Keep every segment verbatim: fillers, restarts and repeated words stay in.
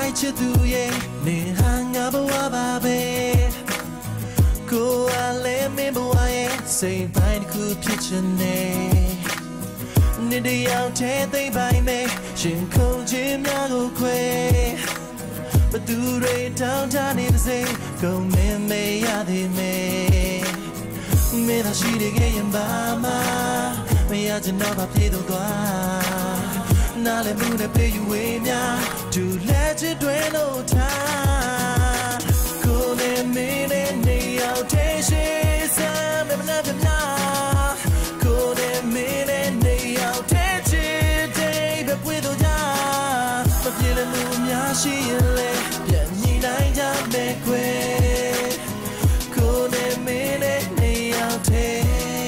လိုက်ချစ်သူရဲ့နေဟာငါဘဝပါပဲကိုယ်အလည်းမင်းဘဝရဲ့စိတ်ပိုင်းတစ်ခုဖြစ်ချင်နေနေ့တယောက်တည်းသိပိုင်းမဲ့ရှင်ခုန်ခြင်းများကိုခွဲဘသူတွေတောင်းတနေပါစေကုန်မင်းမေးရသေးမယ်မင်းသာရှိနေခဲ့ရင်ပါမမရချင်တော့ဘာဖြစ်တော့သွားနားလည်းမှုနဲ့ပြေးယူဝေးများဒူလက်ချစ်တွေလို့ထားကိုယ်နဲ့မင်းနဲ့နေရောက်တဲ့ရှိစမ်းမနာမနာကိုယ်နဲ့မင်းနဲ့နေရောက်တဲ့ချစ်တဲ့ဘယ်ပွေတော့ကြမပြေလည်းမှုများရှိရင်လေပြန်ညီနိုင်ကြမယ်ခွေကိုယ်နဲ့မင်းနဲ့နေရောက်တဲ့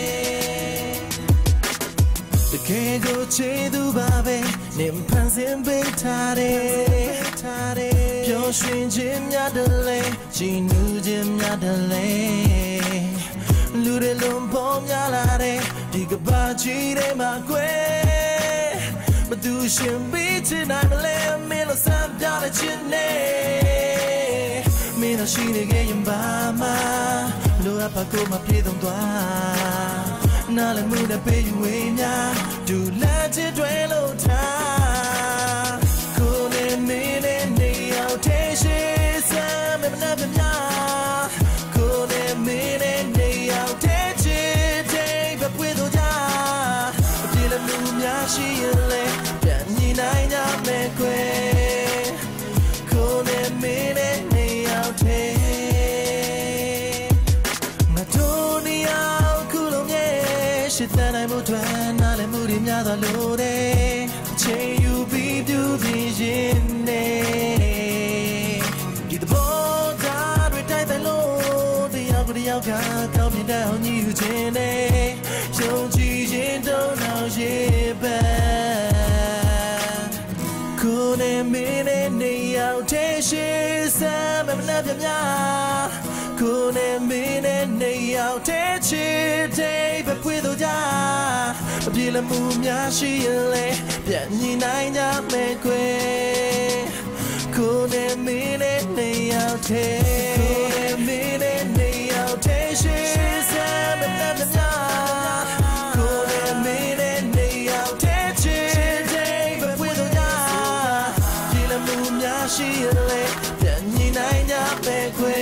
တကယ်ကိုချစ်သူပါပဲနေဖန်ဆင်းပေးထားတယ်ပျော်ရွှင်ခြင်းများတယ်လေကြည်နူးခြင်းများတယ်လေလူတွေလုံးပေါ်များလာတယ်ဒီကဘာကြီးတွေမှာကွယ်မသူရှင်ပြီးချင်နိုင်မလဲမင်းလို့စမ်းပြတဲ့ချစ်နေမင်းတို့ရှိနေခဲ့ရင်ပါမလိုအပ်ပါကိုမပြေတော့သွားနားလည်းမှုနဲ့ပေးယူဝေးများဒူလက်ချစ်တွေလို့ထားကိုယ်နဲ့မင်းနဲ့နေရောက်တဲ့ရှိစမ်းမနာမနာကိုယ်နဲ့မင်းနဲ့နေရောက်တဲ့ချစ်တဲ့ဘယ်ပွေတော့ကြအပြေလည်းမှုများရှိရင်လေပြန်ညီနိုင်ကြမယ်ခွေကိုယ်နဲ့မင်းနဲ့နေရောက်တဲ့ငါတို့နေရောက်ခုလုံးရှစ်တန်းနိုင်မှုတွေနားလည်မှုတွေများသွားလို့တဲ့ချိန်ယူပြီးပြုပြင်ရင်နေဒီဘောဓာတ်တွေတိုက်တယ်လို့တယောက်တယောက်ကကောင်းမြတ်တဲ့အောင်ညီယူခြင်းနဲ့ယုံကြည်ခြင်းတော့နောက်ရေပန်းကိုယ်နဲ့မင်းနဲ့နေရောက်တဲ့ရှိစမ်းမနာပြများကိုယ်နဲ့မင်းနဲ့နေရောက်တဲ့ချစ်တဲ့ဘယ်ပွေတော့ကြအပြေလည်းမှုများရှိရင်လေပြန်ညီနိုင်ကြမယ်ခွေကိုယ်နဲ့မင်းနဲ့နေရောက်တဲ့ကိုယ်နဲ့မင်းနဲ့နေရောက်တဲ့ရှိစမ်းမနာမနာကိုယ်နဲ့မင်းနဲ့နေရောက်တဲ့ချစ်တဲ့ဘယ်ပွေတော့ကြအပြေလည်းမှုများရှိရင်လေပြန်ညီနိုင်ကြမယ်ခွေ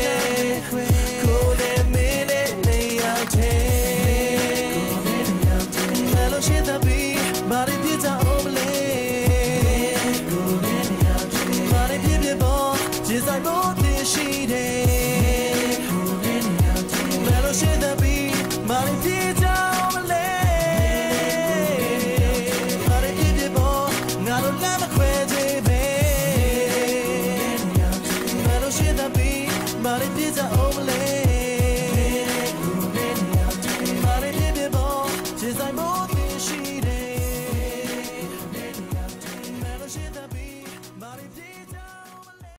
Body pizza omelette, golden yachty. Body pizza ball, just like both this sheet. Golden yachty. Mellow shit that beat, body pizza omelette. Body pizza ball, not a lot of crazy babe. Mellow shit that beat, body pizza omelette.